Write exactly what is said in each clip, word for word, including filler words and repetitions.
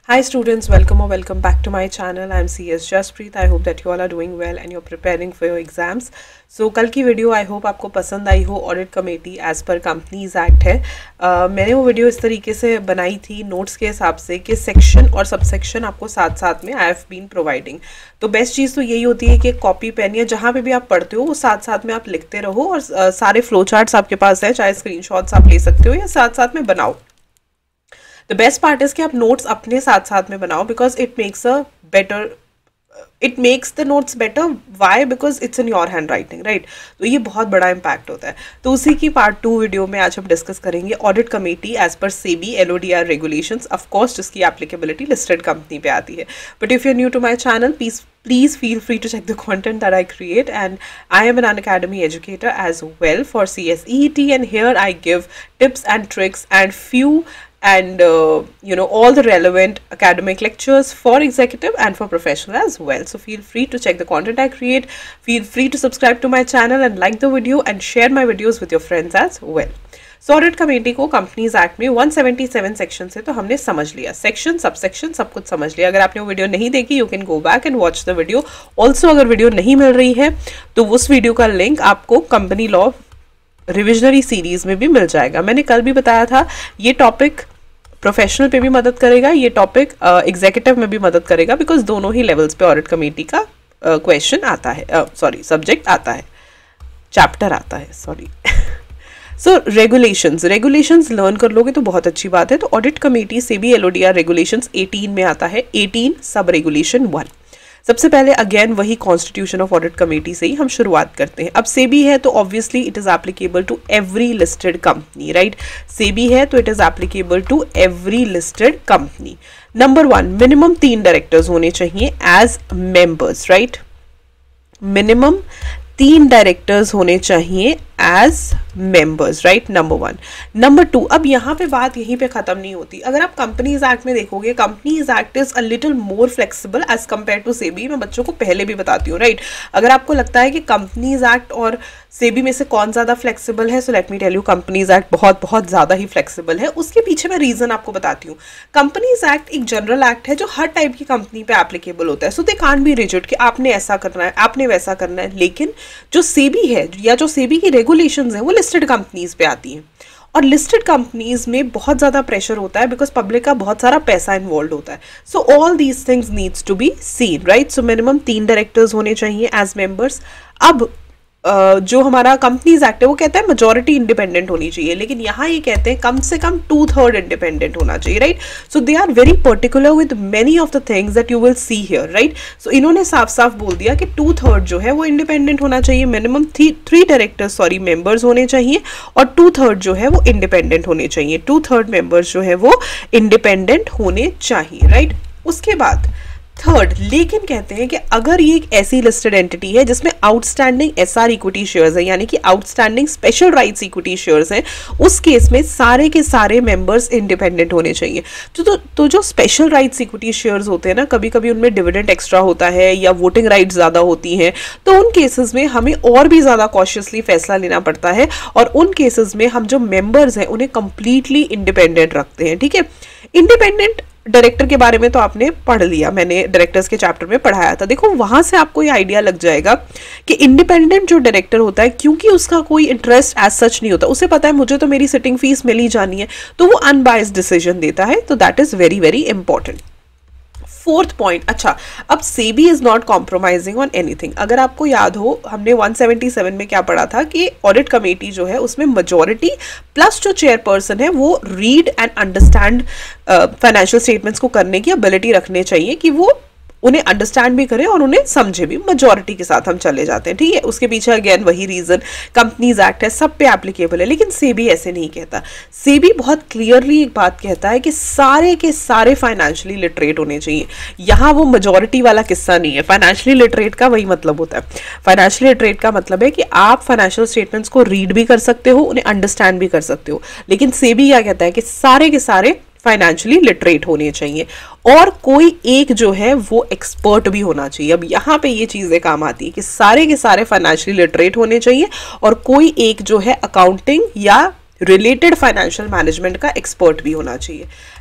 Hi students, welcome or welcome back to my channel. I am C S Jaspreet. I hope that you all are doing well and you're preparing for your exams. So कल की video I hope आपको पसंद आई हो. Audit committee as per companies act है. uh, मैंने वो video इस तरीके से बनाई थी नोट्स के हिसाब से कि सेक्शन और सबसेक्शन आपको साथ साथ में आई हैव बीन प्रोवाइडिंग. तो बेस्ट चीज़ तो यही होती है कि कॉपी पेन या जहाँ पे भी आप पढ़ते हो वो साथ साथ में आप लिखते रहो और uh, सारे फ्लो चार्ट्स आपके पास है, चाहे स्क्रीनशॉट्स आप ले सकते हो या साथ साथ में बनाओ. द बेस्ट पार्ट इज कि आप नोट्स अपने साथ साथ में बनाओ because it makes a better it makes the notes better. Why? Because it's in your hand writing, right. तो ये बहुत बड़ा इम्पैक्ट होता है. तो उसी की पार्ट टू वीडियो में आज हम डिस्कस करेंगे audit committee as per SEBI L O D R regulations, of course जिसकी एप्लीकेबिलिटी लिस्टेड कंपनी पे आती है. But if you are new to my channel, please please feel free to check the content that I create, and I am an Unacademy educator as well for C S E T, and here I give tips and tricks and few and uh, you know all the relevant academic lectures for executive and for professional as well. So feel free to check the content I create, feel free to subscribe to my channel and like the video and share my videos with your friends as well. So audit committee को companies act में one seventy seven section से तो हमने समझ लिया, section sub section सब कुछ समझ लिया. अगर आपने वो वीडियो नहीं देखी you can go back and watch the video. Also अगर वीडियो नहीं मिल रही है तो उस वीडियो का लिंक आपको कंपनी लॉ रिविजनरी सीरीज में भी मिल जाएगा. मैंने कल भी बताया था ये टॉपिक प्रोफेशनल पे भी मदद करेगा, ये टॉपिक एग्जीक्यूटिव uh, में भी मदद करेगा बिकॉज दोनों ही लेवल्स पे ऑडिट कमेटी का क्वेश्चन uh, आता है, सॉरी सब्जेक्ट आता है, चैप्टर आता है, sorry. So regulations regulations learn कर लोगे तो बहुत अच्छी बात है. तो audit committee SEBI L O D R regulations eighteen में आता है. Eighteen sub regulation one. सबसे पहले अगेन वही कॉन्स्टिट्यूशन ऑफ ऑडिट कमेटी से ही हम शुरुआत करते हैं. अब सेबी है तो obviously it is applicable to every listed company, right. SEBI है तो it is applicable to every listed company. Number one, minimum तीन डायरेक्टर्स होने चाहिए एज मेंबर्स, राइट. मिनिमम तीन डायरेक्टर्स होने चाहिए as members, right. Number one. Number two, अब यहाँ पे बात यहीं पे खत्म नहीं होती. अगर आप कंपनीज एक्ट में देखोगे, companies act is a little more flexible as compare to SEBI. मैं बच्चों को पहले भी बताती हूँ, राइट. अगर आपको लगता है कि कंपनीज एक्ट और सेबी में से कौन ज़्यादा फ्लेक्सिबल है, so let me tell you companies act बहुत बहुत ज़्यादा ही फ्लेक्सिबल है. उसके पीछे मैं रीज़न आपको बताती हूँ. कंपनीज एक्ट एक जनरल एक्ट है जो हर टाइप की कंपनी पे एप्लीकेबल होता है. So they can't be rigid कि आपने ऐसा करना है, आपने वैसा करना है. लेकिन जो सेबी है या जो सेबी की रेगुलेशंस हैं वो लिस्टेड कंपनीज पे आती हैं और लिस्टेड कंपनीज में बहुत ज़्यादा प्रेशर होता है बिकॉज पब्लिक का बहुत सारा पैसा इन्वॉल्व होता है. So all these things needs to be seen, right. So minimum तीन डायरेक्टर्स होने चाहिए एज मेंबर्स. अब Uh, जो हमारा कंपनीज एक्ट है वो कहता है मेजॉरिटी इंडिपेंडेंट होनी चाहिए, लेकिन यहाँ ये कहते हैं कम से कम टू थर्ड इंडिपेंडेंट होना चाहिए, right. So they are very particular with many of the things that you will see here, right. So इन्होंने साफ साफ बोल दिया कि टू थर्ड जो है वो इंडिपेंडेंट होना चाहिए, minimum three three directors sorry members होने चाहिए और टू थर्ड जो है वो इंडिपेंडेंट होने चाहिए. टू थर्ड मेंबर्स जो है वो इंडिपेंडेंट होने चाहिए, राइट. उसके बाद थर्ड, लेकिन कहते हैं कि अगर ये एक ऐसी लिस्टेड एंटिटी है जिसमें आउटस्टैंडिंग एसआर इक्विटी शेयर्स हैं, यानी कि outstanding special rights equity shares हैं, उस केस में सारे के सारे मेंबर्स इंडिपेंडेंट होने चाहिए. तो, तो तो जो स्पेशल राइट्स इक्विटी शेयर्स होते हैं ना, कभी कभी उनमें डिविडेंड एक्स्ट्रा होता है या वोटिंग राइट्स ज़्यादा होती हैं, तो उन केसेस में हमें और भी ज़्यादा कॉशियसली फैसला लेना पड़ता है और उन केसेस में हम जो मेंबर्स हैं उन्हें कंप्लीटली इंडिपेंडेंट रखते हैं, ठीक है. इंडिपेंडेंट डायरेक्टर के बारे में तो आपने पढ़ लिया, मैंने डायरेक्टर्स के चैप्टर में पढ़ाया था. देखो वहां से आपको ये आइडिया लग जाएगा कि इंडिपेंडेंट जो डायरेक्टर होता है, क्योंकि उसका कोई इंटरेस्ट एज सच नहीं होता, उसे पता है मुझे तो मेरी सिटिंग फीस मिल ही जानी है, तो वो अनबायस्ड डिसीजन देता है. तो that is very very important. Fourth point, अच्छा, अब SEBI is not compromising on anything. अगर आपको याद हो हमने वन सेवेंटी सेवन में क्या पढ़ा था कि ऑडिट कमेटी जो है उसमें मेजॉरिटी प्लस जो चेयरपर्सन है वो read and understand financial statements को करने की एबिलिटी रखने चाहिए कि वो उन्हें अंडरस्टैंड भी करें और उन्हें समझे भी. मेजॉरिटी के साथ हम चले जाते हैं, ठीक है. उसके पीछे अगेन वही रीजन, कंपनीज एक्ट है, सब पे एप्लीकेबल है. लेकिन सेबी ऐसे नहीं कहता. सेबी बहुत क्लियरली एक बात कहता है कि सारे के सारे फाइनेंशियली लिटरेट होने चाहिए. यहाँ वो मेजॉरिटी वाला किस्सा नहीं है. फाइनेंशियली लिटरेट का वही मतलब होता है. फाइनेंशियली लिटरेट का मतलब है कि आप फाइनेंशियल स्टेटमेंट्स को रीड भी कर सकते हो, उन्हें अंडरस्टैंड भी कर सकते हो. लेकिन सेबी क्या कहता है कि सारे के सारे फाइनेंशियली लिटरेट होने चाहिए और कोई एक जो है वो एक्सपर्ट भी होना चाहिए. अब यहाँ पे ये चीज़ें काम आती है कि सारे के सारे फाइनेंशियली लिटरेट होने चाहिए और कोई एक जो है अकाउंटिंग या रिलेटेड फाइनेंशियल मैनेजमेंट का एक्सपर्ट भी होना चाहिए.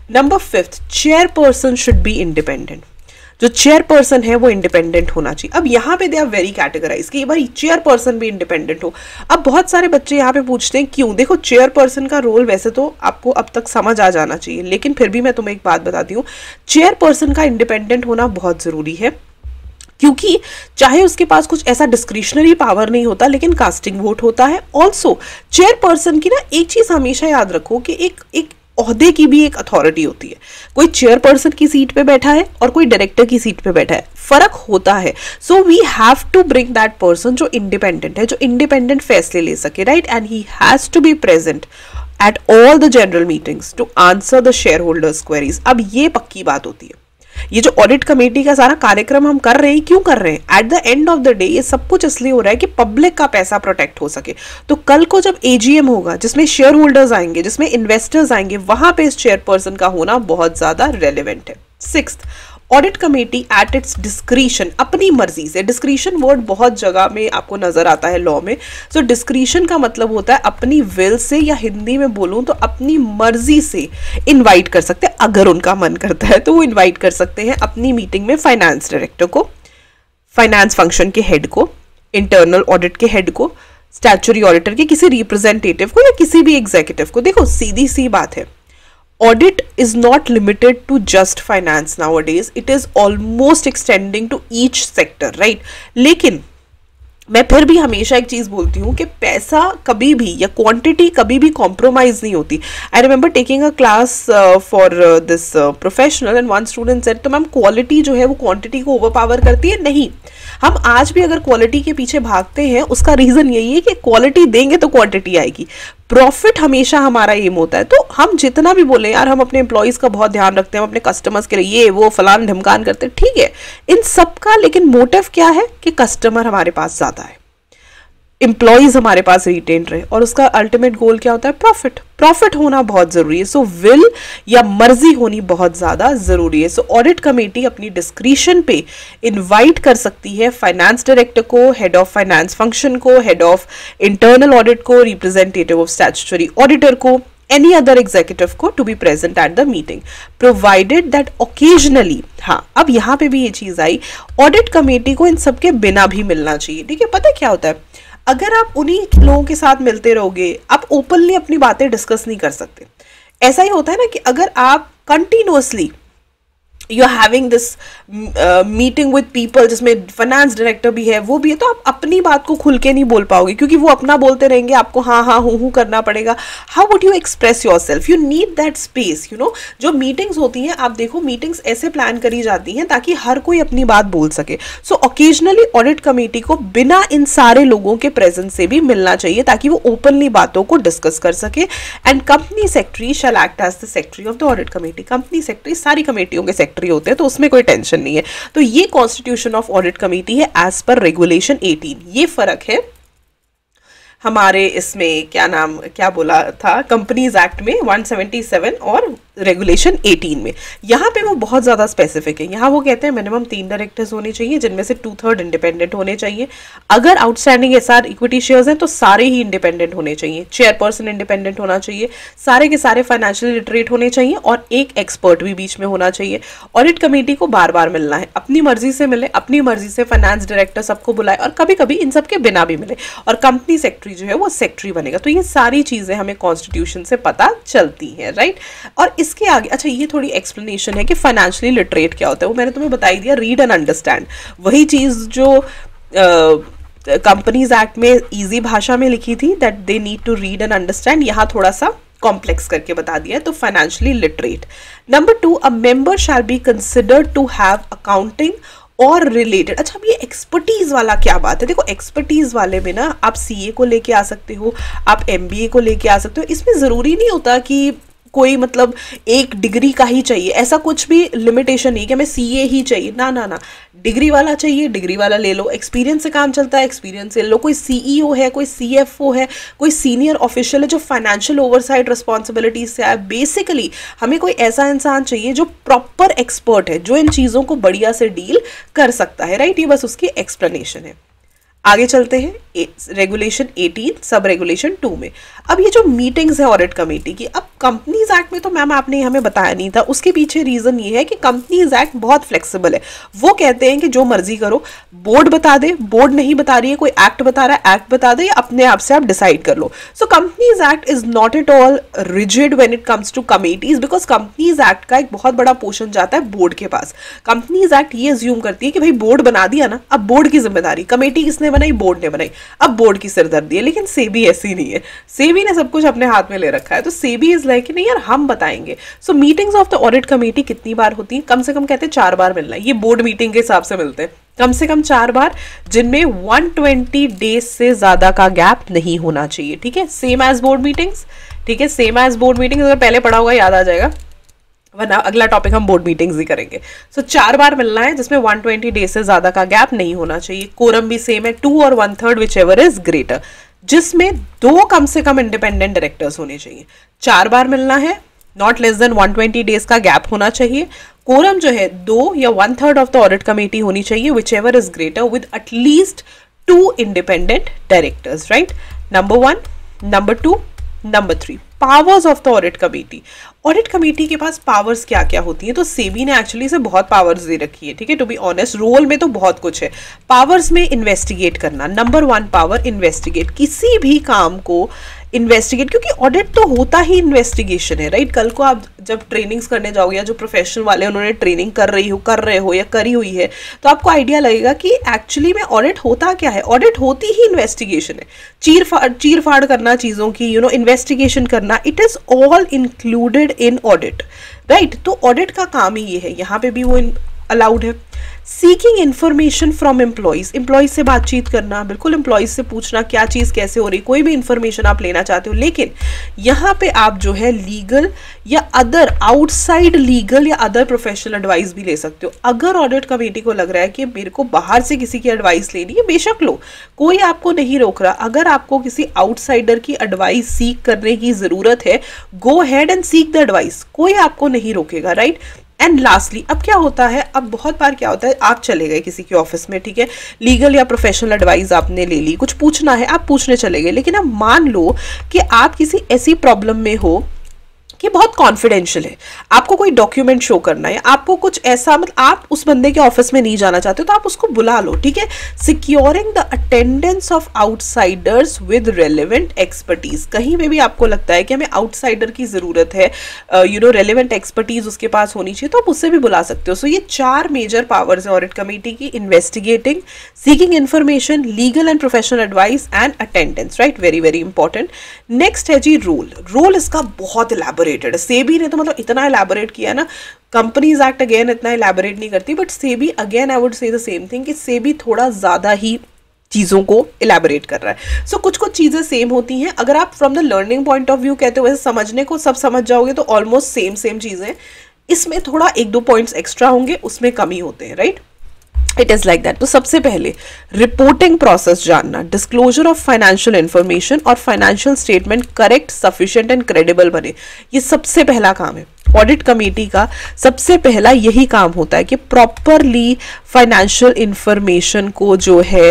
Number fifth, chairperson should be independent. जो चेयरपर्सन है वो इंडिपेंडेंट होना चाहिए। अब यहाँ पे दे आर वेरी कैटेगराइज कि भाई चेयरपर्सन भी इंडिपेंडेंट हो। अब बहुत सारे बच्चे यहाँ पे पूछते हैं क्यों। देखो, चेयरपर्सन का रोल वैसे तो आपको अब तक समझ आ जाना चाहिए, लेकिन फिर भी मैं तुम्हें एक बात बताती हूँ, चेयरपर्सन का इंडिपेंडेंट होना बहुत जरूरी है, क्योंकि चाहे उसके पास कुछ ऐसा डिस्क्रिशनरी पावर नहीं होता, लेकिन कास्टिंग वोट होता है। ऑल्सो चेयरपर्सन की ना एक चीज हमेशा याद रखो कि एक एक ओहदे की भी एक अथॉरिटी होती है। कोई चेयरपर्सन की सीट पे बैठा है और कोई डायरेक्टर की सीट पे बैठा है, फर्क होता है। So we have to bring that person जो इंडिपेंडेंट है, जो इंडिपेंडेंट फैसले ले सके, right, and he has to be present at all the general meetings to answer the shareholders queries. अब ये पक्की बात होती है। ये जो ऑडिट कमेटी का सारा कार्यक्रम हम कर रहे हैं, क्यों कर रहे हैं? At the end of the day ये सब कुछ इसलिए हो रहा है कि पब्लिक का पैसा प्रोटेक्ट हो सके। तो कल को जब एजीएम होगा, जिसमें शेयर होल्डर्स आएंगे, जिसमें इन्वेस्टर्स आएंगे, वहां पे इस चेयरपर्सन का होना बहुत ज्यादा रेलिवेंट है। Sixth, audit committee at its discretion, अपनी मर्जी से। डिस्क्रिशन वर्ड बहुत जगह में आपको नजर आता है लॉ में। सो so, डिस्क्रिशन का मतलब होता है अपनी विल से, या हिंदी में बोलूं तो अपनी मर्जी से इनवाइट कर सकते हैं। अगर उनका मन करता है तो वो इनवाइट कर सकते हैं अपनी मीटिंग में फाइनेंस डायरेक्टर को, फाइनेंस फंक्शन के हेड को, इंटरनल ऑडिट के हेड को, स्टैट्यूटरी ऑडिटर के किसी रिप्रेजेंटेटिव को, या किसी भी एग्जीक्यूटिव को। देखो, सीधी सी बात है, audit is not limited to just finance nowadays, it is almost extending to each sector, right? लेकिन मैं फिर भी हमेशा एक चीज बोलती हूँ कि पैसा कभी भी या क्वांटिटी कभी भी कॉम्प्रोमाइज नहीं होती। I remember taking a class for this professional and one student said, तो मैम क्वालिटी जो है वो क्वांटिटी को ओवर पावर करती है? नहीं। हम आज भी अगर क्वालिटी के पीछे भागते हैं, उसका रीजन यही है कि क्वालिटी देंगे तो क्वांटिटी आएगी। प्रॉफिट हमेशा हमारा एम होता है। तो हम जितना भी बोले यार हम अपने एम्प्लॉयज का बहुत ध्यान रखते हैं, हम अपने कस्टमर्स के लिए ये वो फलान ढमकान करते हैं, ठीक है, इन सब का लेकिन मोटिव क्या है कि कस्टमर हमारे पास ज्यादा है, एम्प्लॉयज हमारे पास रिटेन रहे, और उसका अल्टीमेट गोल क्या होता है? प्रॉफिट। प्रॉफिट होना बहुत जरूरी है। सो विल या मर्जी होनी बहुत ज्यादा जरूरी है। सो ऑडिट कमेटी अपनी डिस्क्रिशन पे इनवाइट कर सकती है फाइनेंस डायरेक्टर को, हेड ऑफ फाइनेंस फंक्शन को, हेड ऑफ इंटरनल ऑडिट को, रिप्रेजेंटेटिव ऑफ स्टैट्यूटरी ऑडिटर को, any other executive को to be present at the meeting, provided that occasionally, हाँ अब यहाँ पे भी ये चीज आई, ऑडिट कमेटी को इन सबके बिना भी मिलना चाहिए। ठीक है, पता है क्या होता है, अगर आप उन्हीं लोगों के साथ मिलते रहोगे, आप ओपनली अपनी बातें डिस्कस नहीं कर सकते। ऐसा ही होता है ना कि अगर आप continuously you are having this meeting with people जिसमें फाइनेंस डायरेक्टर भी है, वो भी है, तो आप अपनी बात को खुल के नहीं बोल पाओगे, क्योंकि वो अपना बोलते रहेंगे, आपको हाँ हाँ हूँ हूँ करना पड़ेगा। How would you express yourself? You need that space, you know. जो मीटिंग्स होती हैं, आप देखो मीटिंग्स ऐसे प्लान करी जाती हैं ताकि हर कोई अपनी बात बोल सके। सो ऑकेजनली ऑडिट कमेटी को बिना इन सारे लोगों के प्रेजेंस से भी मिलना चाहिए ताकि वो ओपनली बातों को डिस्कस कर सके। And company secretary shall act as the secretary of the audit committee. Company secretary सारी कमेटियों के सेक्रेटरी होते हैं, तो उसमें कोई टेंशन नहीं है। तो ये कॉन्स्टिट्यूशन ऑफ ऑडिट कमेटी है एज पर रेगुलेशन एटीन। ये फर्क है हमारे इसमें, क्या नाम क्या बोला था, कंपनीज एक्ट में वन सेवेंटी सेवन और रेगुलेशन एटीन में। यहाँ पे वो बहुत ज़्यादा स्पेसिफिक है। यहाँ वो कहते हैं मिनिमम तीन डायरेक्टर्स होने चाहिए जिनमें से टू थर्ड इंडिपेंडेंट होने चाहिए। अगर आउटस्टैंडिंग एसआर इक्विटी शेयर्स हैं तो सारे ही इंडिपेंडेंट होने चाहिए। चेयरपर्सन इंडिपेंडेंट होना चाहिए, सारे के सारे फाइनेंशियल लिटरेट होने चाहिए, और एक एक्सपर्ट भी बीच में होना चाहिए। ऑडिट कमेटी को बार बार मिलना है, अपनी मर्जी से मिले, अपनी मर्जी से फाइनेंस डायरेक्टर सबको बुलाए, और कभी कभी इन सबके बिना भी मिले, और कंपनी सेक्रेटरी जो है वो सेक्रेटरी बनेगा। तो ये सारी चीजें हमें कॉन्स्टिट्यूशन से पता चलती हैं, राइट। और इसके आगे अच्छा ये थोड़ी एक्सप्लेनेशन है कि फाइनेंशियली लिटरेट क्या होता है, वो मैंने तुम्हें बताई दिया, रीड एंड अंडरस्टैंड। वही चीज जो कंपनीज uh, एक्ट में इजी भाषा में लिखी थी, that they need to read and understand, यहाँ थोड़ा सा कॉम्प्लेक्स करके बता दिया है। तो financially literate. Number two, a member shall be considered to have accounting और रिलेटेड। अच्छा अब ये एक्सपर्टीज वाला क्या बात है? देखो एक्सपर्टीज वाले में ना आप सीए को लेके आ सकते हो, आप एमबीए को लेके आ सकते हो। इसमें जरूरी नहीं होता कि कोई मतलब एक डिग्री का ही चाहिए, ऐसा कुछ भी लिमिटेशन नहीं कि हमें सीए ही चाहिए, ना ना ना, डिग्री वाला चाहिए डिग्री वाला ले लो, एक्सपीरियंस से काम चलता है एक्सपीरियंस से ले लो। कोई सीईओ है, कोई सीएफओ है, कोई सीनियर ऑफिशियल है जो फाइनेंशियल ओवरसाइट रिस्पॉन्सिबिलिटीज से आए। बेसिकली हमें कोई ऐसा इंसान चाहिए जो प्रॉपर एक्सपर्ट है, जो इन चीज़ों को बढ़िया से डील कर सकता है, राइट। ये बस उसकी एक्सप्लेनेशन है। आगे चलते हैं regulation eighteen sub regulation two में। अब ये जो मीटिंग्स है ऑडिट कमेटी की, अब कंपनीज एक्ट में तो मैम आपने हमें बताया नहीं था, उसके पीछे रीजन ये है कि कंपनीज एक्ट बहुत फ्लेक्सिबल है। वो कहते हैं कि जो मर्जी करो, बोर्ड बता दे, बोर्ड नहीं बता रही है, कोई एक्ट बता रहा है, एक्ट बता दे, या अपने आप से आप डिसाइड कर लो। So companies act is not at all rigid when it comes to committees, because companies act का एक बहुत बड़ा पोर्शन जाता है बोर्ड के पास। कंपनीज एक्ट ये अज्यूम करती है कि भाई बोर्ड बना दिया ना, अब बोर्ड की जिम्मेदारी, कमेटी किसने बनाई, बोर्ड ने बनाई, अब बोर्ड की सिरदर्दी है। लेकिन सेबी ऐसी नहीं है, सेबी ने सब कुछ अपने हाथ में ले रखा है, तो सेबी इज लाइक नहीं यार हम बताएंगे। So meetings of the audit committee कितनी बार होती है, कम से कम कहते हैं चार बार मिलना है, ये बोर्ड मीटिंग के हिसाब से मिलते हैं, कम से कम चार बार, जिनमें एक सौ बीस डेज से ज्यादा का गैप नहीं होना चाहिए। ठीक है, सेम एज बोर्ड मीटिंग्स। ठीक है, सेम एज बोर्ड मीटिंग्स, अगर पहले पढ़ा होगा याद आ जाएगा, वरना अगला टॉपिक हम बोर्ड मीटिंग्स ही करेंगे। सो so, चार बार मिलना है, जिसमें एक सौ बीस डेज से ज्यादा का गैप नहीं होना चाहिए। कोरम भी सेम है, टू और one third whichever is greater, जिसमें दो कम से कम इंडिपेंडेंट डायरेक्टर्स होने चाहिए। चार बार मिलना है, नॉट लेस देन एक सौ बीस डेज का गैप होना चाहिए। कोरम जो है दो या one third of the audit committee होनी चाहिए, whichever is greater, with at least two independent directors. Right, number one, number two, number three, powers of the audit committee. Audit committee के पास पावर्स क्या क्या होती हैं, तो सेबी ने एक्चुअली से बहुत पावर्स दे रखी है। ठीक है, टू बी ऑनेस्ट, रोल में तो बहुत कुछ है। पावर्स में इन्वेस्टिगेट करना, नंबर वन पावर इन्वेस्टिगेट, किसी भी काम को इन्वेस्टिगेट, क्योंकि ऑडिट तो होता ही इन्वेस्टिगेशन है। राइट, कल को आप जब ट्रेनिंग्स करने जाओगे, या जो प्रोफेशनल वाले उन्होंने ट्रेनिंग कर रही हो कर रहे हो या करी हुई है, तो आपको आइडिया लगेगा कि एक्चुअली में ऑडिट होता क्या है। ऑडिट होती ही इन्वेस्टिगेशन है, चीर फाड़ चीर फाड़ करना चीज़ों की, यू नो इन्वेस्टिगेशन करना, it is all included in audit. Right, तो ऑडिट का काम ही ये है, यहाँ पे भी वो अलाउड है। Seeking information from employees, employees से बातचीत करना, बिल्कुल एम्प्लॉइज से पूछना क्या चीज़ कैसे हो रही, कोई भी इन्फॉर्मेशन आप लेना चाहते हो। लेकिन यहाँ पे आप जो है लीगल या अदर आउटसाइड लीगल या अदर प्रोफेशनल एडवाइस भी ले सकते हो। अगर ऑडिट कमेटी को लग रहा है कि मेरे को बाहर से किसी की एडवाइस लेनी है, बेशक लो, कोई आपको नहीं रोक रहा। अगर आपको किसी आउटसाइडर की एडवाइस सीक करने की ज़रूरत है, go ahead and seek the advice, कोई आपको नहीं रोकेगा। राइट, एंड लास्टली, अब क्या होता है, अब बहुत बार क्या होता है, आप चले गए किसी के ऑफिस में, ठीक है, लीगल या प्रोफेशनल एडवाइस आपने ले ली, कुछ पूछना है, आप पूछने चले गए, लेकिन अब मान लो कि आप किसी ऐसी प्रॉब्लम में हो कि बहुत कॉन्फिडेंशियल है, आपको कोई डॉक्यूमेंट शो करना है, आपको कुछ ऐसा, मतलब आप उस बंदे के ऑफिस में नहीं जाना चाहते, तो आप उसको बुला लो। ठीक है, securing the attendance of outsiders with relevant expertise, कहीं पे भी आपको लगता है कि हमें आउटसाइडर की जरूरत है, यू नो रेलेवेंट एक्सपर्टीज उसके पास होनी चाहिए, तो आप उससे भी बुला सकते हो। सो so, ये चार मेजर पावर्स है ऑडिट कमेटी की, investigating, seeking information, legal and professional advice and attendance. Right, very very important. Next है जी रोल। रोल इसका बहुत इलैबोरेट, सेबी ने तो मतलब इतना इलैबोरेट किया ना, कंपनीज एक्ट अगेन इतना इलैबोरेट नहीं करती, but SEBI again I would say the same thing कि सेबी थोड़ा ज्यादा ही चीजों को इलैबोरेट कर रहा है। सो so, कुछ कुछ चीजें सेम होती हैं, अगर आप from the learning point of view कहते हो, वैसे समझने को सब समझ जाओगे तो ऑलमोस्ट सेम सेम चीजें, इसमें थोड़ा एक दो पॉइंट्स एक्स्ट्रा होंगे, उसमें कमी होते हैं। Right, it is like that. तो सबसे पहले रिपोर्टिंग प्रोसेस जानना, डिस्क्लोजर ऑफ फाइनेंशियल इंफॉर्मेशन और financial statement correct, sufficient and credible बने, ये सबसे पहला काम है ऑडिट कमेटी का। सबसे पहला यही काम होता है कि प्रॉपरली फाइनेंशियल इंफॉर्मेशन को जो है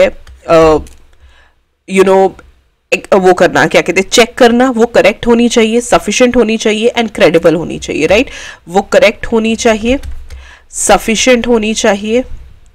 यू नो वो करना, क्या कहते हैं, चेक करना, वो करेक्ट होनी चाहिए, सफिशिएंट होनी चाहिए एंड क्रेडिबल होनी चाहिए। राइट, वो करेक्ट होनी चाहिए, सफिशिएंट होनी चाहिए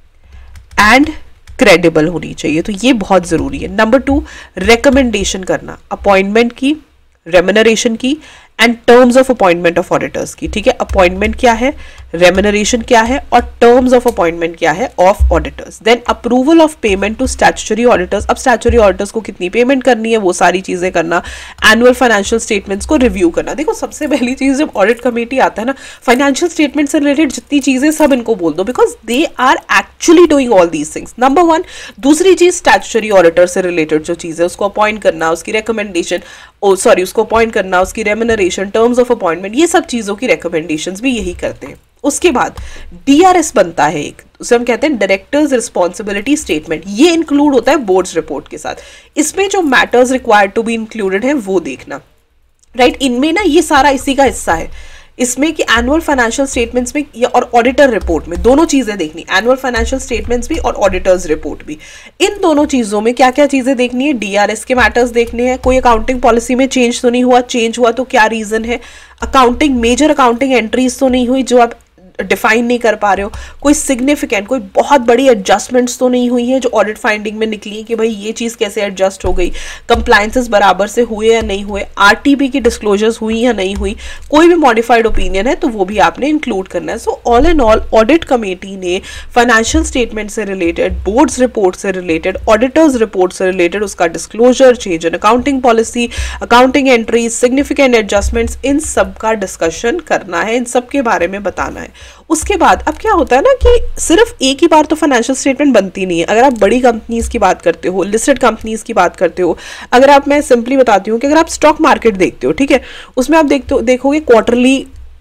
एंड क्रेडिबल होनी चाहिए, तो ये बहुत जरूरी है। नंबर टू, रिकमेंडेशन करना, अपॉइंटमेंट की, रेम्यूनरेशन की and terms of appointment of auditors की। ठीक है, अपॉइंटमेंट क्या है, रेम्यूनरेशन क्या है और टर्म्स ऑफ अपॉइंटमेंट क्या है of auditors. Then approval of payment to statutory auditors, अब स्टैट्यूटरी ऑडिटर्स को कितनी पेमेंट करनी है, वो सारी चीजें करना। एनुअल फाइनेंशियल स्टेटमेंट्स को रिव्यू करना। देखो सबसे पहली चीज जब ऑडिट कमेटी आता है ना, फाइनेंशियल स्टेटमेंट से रिलेटेड जितनी चीजें सब इनको बोल दो, because they are actually doing all these things, number one. दूसरी चीज स्टैट्यूटरी ऑडिटर से रिलेटेड जो चीज है उसको अपॉइंट करना, उसकी रिकमेंडेशन, ओ सॉरी उसको अपॉइंट करना, उसकी रेम्यूनरेशन, टर्म्स ऑफ अपॉइंटमेंट, ये सब चीजों की रिकमेंडेशंस भी यही करते हैं। उसके बाद डीआरएस बनता है एक, उसे हम कहते हैं डायरेक्टर्स रिस्पॉन्सिबिलिटी स्टेटमेंट, ये इंक्लूड होता है बोर्ड्स रिपोर्ट के साथ। इसमें जो matters required to be included है वो देखना। राइट, इनमें ना ये सारा इसी का हिस्सा है, इसमें कि एनुअल फाइनेंशियल स्टेटमेंट्स में या और ऑडिटर रिपोर्ट में दोनों चीजें देखनी, एनुअल फाइनेंशियल स्टेटमेंट्स भी और ऑडिटर्स रिपोर्ट भी। इन दोनों चीजों में क्या क्या चीजें देखनी है, डीआरएस के मैटर्स देखने हैं, कोई अकाउंटिंग पॉलिसी में चेंज तो नहीं हुआ, चेंज हुआ तो क्या रीजन है, अकाउंटिंग मेजर अकाउंटिंग एंट्रीज तो नहीं हुई जो आप डिफाइन नहीं कर पा रहे हो, कोई सिग्निफिकेंट कोई बहुत बड़ी एडजस्टमेंट्स तो नहीं हुई है जो ऑडिट फाइंडिंग में निकली कि भाई ये चीज़ कैसे एडजस्ट हो गई, कंप्लायंसेस बराबर से हुए या नहीं हुए, आरटीपी की डिस्क्लोजर्स हुई या नहीं हुई, कोई भी मॉडिफाइड ओपिनियन है तो वो भी आपने इंक्लूड करना है। So all and all audit committee ने फाइनेंशियल स्टेटमेंट से रिलेटेड, बोर्ड्स रिपोर्ट से रिलेटेड, ऑडिटर्स रिपोर्ट से रिलेटेड उसका disclosure, change in accounting policy, accounting entries, significant adjustments, इन सब का डिस्कशन करना है, इन सब के बारे में बताना है। उसके बाद अब क्या होता है ना कि सिर्फ एक ही बार तो फाइनेंशियल स्टेटमेंट बनती नहीं है। अगर आप बड़ी कंपनीज की बात करते हो, लिस्टेड कंपनीज की बात करते हो, अगर आप, मैं सिंपली बताती हूँ कि अगर आप स्टॉक मार्केट देखते हो, ठीक है, उसमें आप देखते देखोगे क्वार्टरली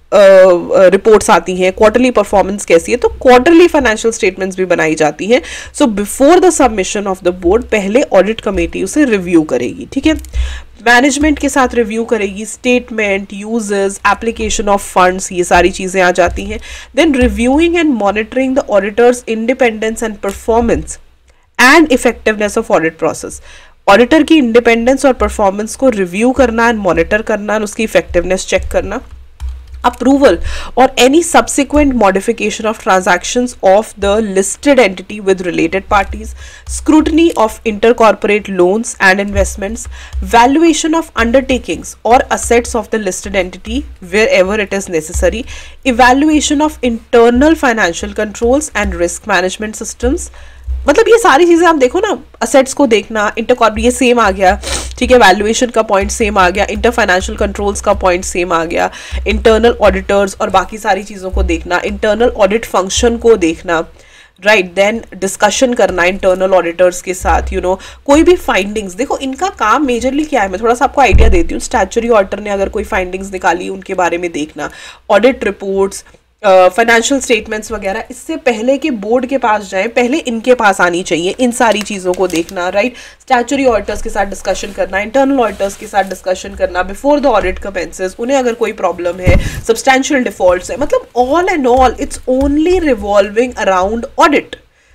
रिपोर्ट्स आती हैं, क्वार्टरली परफॉर्मेंस कैसी है, तो क्वार्टरली फाइनेंशियल स्टेटमेंट्स भी बनाई जाती हैं। So before the submission of the board पहले ऑडिट कमेटी उसे रिव्यू करेगी, ठीक है, मैनेजमेंट के साथ रिव्यू करेगी, statement, users, application of funds, ये सारी चीजें आ जाती हैं। Then reviewing and monitoring the auditors independence and performance and effectiveness of audit process. Auditor की इंडिपेंडेंस और परफॉर्मेंस को रिव्यू करना एंड मॉनिटर करना एंड उसकी इफेक्टिवनेस चेक करना। Approval or any subsequent modification of transactions of the listed entity with related parties, scrutiny of intercorporate loans and investments, valuation of undertakings or assets of the listed entity wherever it is necessary, evaluation of internal financial controls and risk management systems। मतलब ये सारी चीजें आप देखो ना, assets को देखना, inter ये सेम आ गया, ठीक है, वैल्यूएशन का पॉइंट सेम आ गया, इंटर फाइनेंशियल कंट्रोल्स का पॉइंट सेम आ गया, इंटरनल ऑडिटर्स और बाकी सारी चीज़ों को देखना, इंटरनल ऑडिट फंक्शन को देखना, राइट, देन डिस्कशन करना इंटरनल ऑडिटर्स के साथ, यू you नो know, कोई भी फाइंडिंग्स, देखो इनका काम मेजरली क्या है, मैं थोड़ा सा आपको आइडिया देती हूँ। स्टैच्यूटरी ऑडिटर ने अगर कोई फाइंडिंग्स निकाली उनके बारे में देखना, ऑडिट रिपोर्ट्स, फाइनेंशियल स्टेटमेंट्स वगैरह, इससे पहले कि बोर्ड के पास जाएं पहले इनके पास आनी चाहिए, इन सारी चीज़ों को देखना, राइट, स्टैच्यूटरी ऑडिटर्स के साथ डिस्कशन करना, इंटरनल ऑडिटर्स के साथ डिस्कशन करना बिफोर द ऑडिट कमेंसेस, उन्हें अगर कोई प्रॉब्लम है, सब्सटैंशियल डिफॉल्ट्स है, मतलब all and all it's only revolving around audit,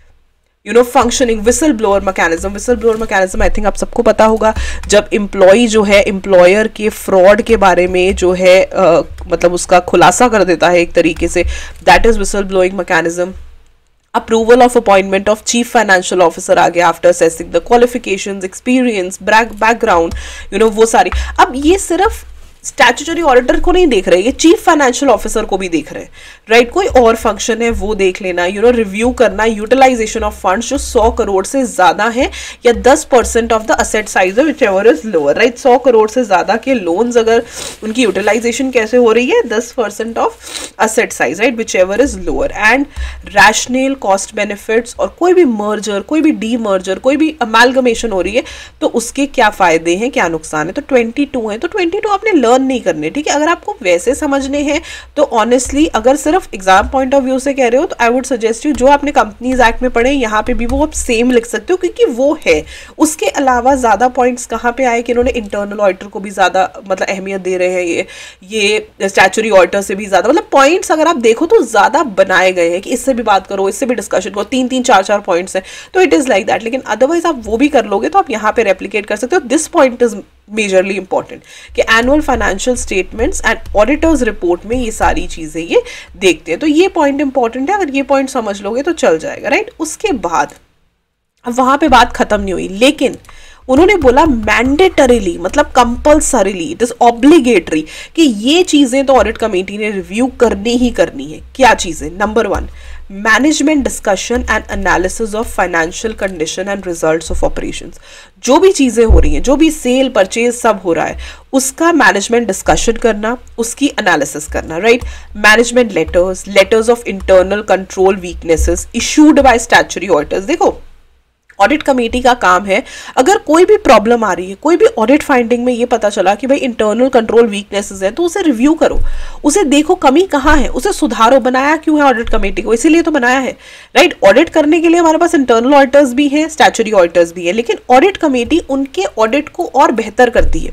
you know, functioning, whistle blower mechanism. Whistle blower mechanism I think आप सबको पता होगा, जब एम्प्लॉय जो है एम्प्लॉयर के फ्रॉड के बारे में जो है uh, मतलब उसका खुलासा कर देता है एक तरीके से, that is whistle blowing mechanism. Approval of appointment of chief financial officer आ गया after assessing the qualifications, experience, background, you know, वो सारी। अब ये सिर्फ स्टैट्यूटरी ऑडिटर को नहीं देख रहे, ये चीफ फाइनेंशियल ऑफिसर को भी देख रहे हैं, राइट, कोई और फंक्शन है वो देख लेना, यू नो, रिव्यू करना यूटिलाइजेशन ऑफ फंड्स जो सौ करोड़ से ज्यादा है या दस percent of the asset size है whichever is lower, right, सौ करोड़ से ज्यादा के लोन्स अगर उनकी यूटिलाइजेशन कैसे हो रही है, दस percent of asset size, right, whichever is lower, and rational cost benefits, और कोई भी मर्जर, कोई भी डी मर्जर, कोई भी अमालगमेशन हो रही है तो उसके क्या फायदे हैं, क्या नुकसान है। तो ट्वेंटी टू है तो ट्वेंटी टू आपने लर्न नहीं करने, ठीक है, अगर आपको वैसे समझने हैं तो ऑनेस्टली अगर सिर्फ एग्जाम पॉइंट ऑफ व्यू से कह रहे हो तो आई वुड सजेस्ट यू जो आपने कंपनीज एक्ट में पढ़े यहाँ पे भी वो आप सेम लिख सकते हो, क्योंकि वो है। उसके अलावा ज्यादा पॉइंट्स कहाँ पे आए कि इन्होंने इंटरनल ऑडिटर को भी ज्यादा मतलब अहमियत दे रहे हैं, ये ये स्टैच्यूटरी ऑडिटर से भी ज्यादा, मतलब पॉइंट्स अगर आप देखो तो ज्यादा बनाए गए हैं कि इससे भी बात करो, इससे भी डिस्कशन करो, तीन तीन चार चार पॉइंट्स है, तो इट इज लाइक दैट। लेकिन अदरवाइज आप वो भी कर लोगे तो आप यहाँ पे रेप्लिकेट कर सकते हो। This point is majorly important कि annual financial statements and auditors report में ये सारी चीजें ये देखते हैं, तो ये पॉइंट इंपॉर्टेंट है, अगर ये पॉइंट समझ लोगे तो चल जाएगा, राइट। उसके बाद अब वहां पे बात खत्म नहीं हुई, लेकिन उन्होंने बोला मैंडेटरीली, मतलब कंपल्सरीली, इट इज ऑब्लिगेटरी कि ये चीजें तो ऑडिट कमेटी ने रिव्यू करनी ही करनी है। क्या चीजें? Number one, management discussion and analysis of financial condition and results of operations. जो भी चीजें हो रही हैं, जो भी सेल परचेज सब हो रहा है, उसका मैनेजमेंट डिस्कशन करना, उसकी एनालिसिस करना, right. Management letters, letters of internal control weaknesses issued by statutory auditors. देखो ऑडिट कमेटी का काम है, अगर कोई भी प्रॉब्लम आ रही है, कोई भी ऑडिट फाइंडिंग में ये पता चला कि भाई इंटरनल कंट्रोल वीकनेसेस है, तो उसे रिव्यू करो, उसे देखो कमी कहाँ है, उसे सुधारो। बनाया क्यों है ऑडिट कमेटी को? इसीलिए तो बनाया है, राइट। ऑडिट करने के लिए हमारे पास इंटरनल ऑडिटर्स भी हैं, स्टैट्यूटरी ऑडिटर्स भी है, लेकिन ऑडिट कमेटी उनके ऑडिट को और बेहतर करती है।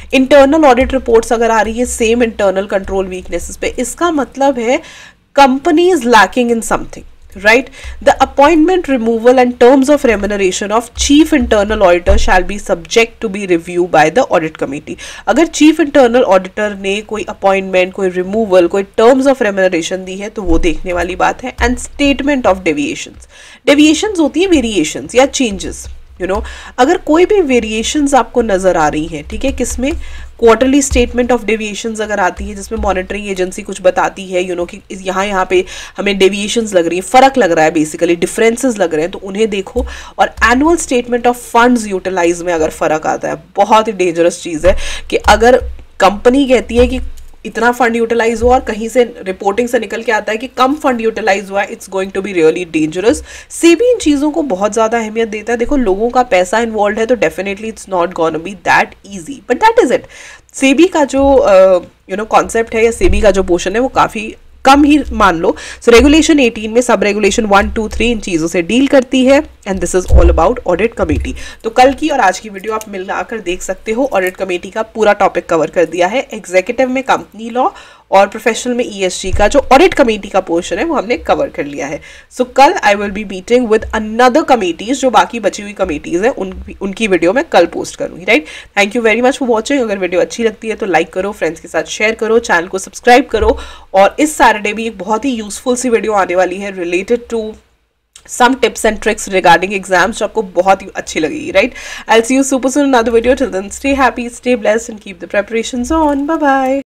इंटरनल ऑडिट रिपोर्ट्स अगर आ रही है सेम इंटरनल कंट्रोल वीकनेसेस पे, इसका मतलब है company is lacking in something, right? The appointment, removal and terms of remuneration of chief internal auditor shall be subject to be reviewed by the audit committee. अगर chief internal auditor ने कोई appointment, कोई removal, कोई terms of remuneration दी है तो वो देखने वाली बात है. And statement of deviations. Deviations होती है variations या changes. You you know know, अगर कोई भी वेरिएशंस आपको नजर आ रही हैं, ठीक है, किसमें, क्वार्टरली स्टेटमेंट ऑफ डेविएशंस अगर आती है जिसमें मॉनिटरिंग एजेंसी कुछ बताती है, यू you नो know, कि यहाँ यहाँ पे हमें डेविएशंस लग रही है, फर्क लग रहा है, बेसिकली डिफरेंसेस लग रहे हैं, तो उन्हें देखो. और annual statement of funds utilize में अगर फर्क आता है, बहुत ही डेंजरस चीज़ है कि अगर कंपनी कहती है कि इतना फंड यूटिलाइज हुआ और कहीं से रिपोर्टिंग से निकल के आता है कि कम फंड यूटिलाइज हुआ है, it's going to be really dangerous. SEBI इन चीज़ों को बहुत ज़्यादा अहमियत देता है. देखो, लोगों का पैसा इन्वॉल्व है तो definitely it's not gonna be that easy, but that is it. SEBI का जो यू नो कॉन्सेप्ट है या सेबी का जो पोर्शन है वो काफ़ी कम ही मान लो. सो रेगुलेशन एटीन में सब रेगुलेशन वन टू थ्री इन चीज़ों से डील करती है and this is all about audit committee. तो कल की और आज की वीडियो आप मिलाकर देख सकते हो. ऑडिट कमेटी का पूरा टॉपिक कवर कर दिया है. एग्जीक्यूटिव में कंपनी लॉ और प्रोफेशनल में ईएसजी का जो ऑडिट कमेटी का पोर्शन है वो हमने कवर कर लिया है. सो so, कल I will be meeting with another committees, जो बाकी बची हुई कमेटीज हैं उन उनकी वीडियो मैं कल पोस्ट करूंगी. Right, thank you very much for watching. अगर वीडियो अच्छी लगती है तो लाइक करो, फ्रेंड्स के साथ शेयर करो, चैनल को सब्सक्राइब करो. और इस सैटरडे भी एक बहुत ही यूजफुल सी वीडियो आने वाली है related to some tips and tricks regarding exams जो आपको बहुत ही अच्छी लगेगी. Right, I'll see you super soon in another video. Till then, stay happy, stay blessed and keep the preparations on. Bye bye.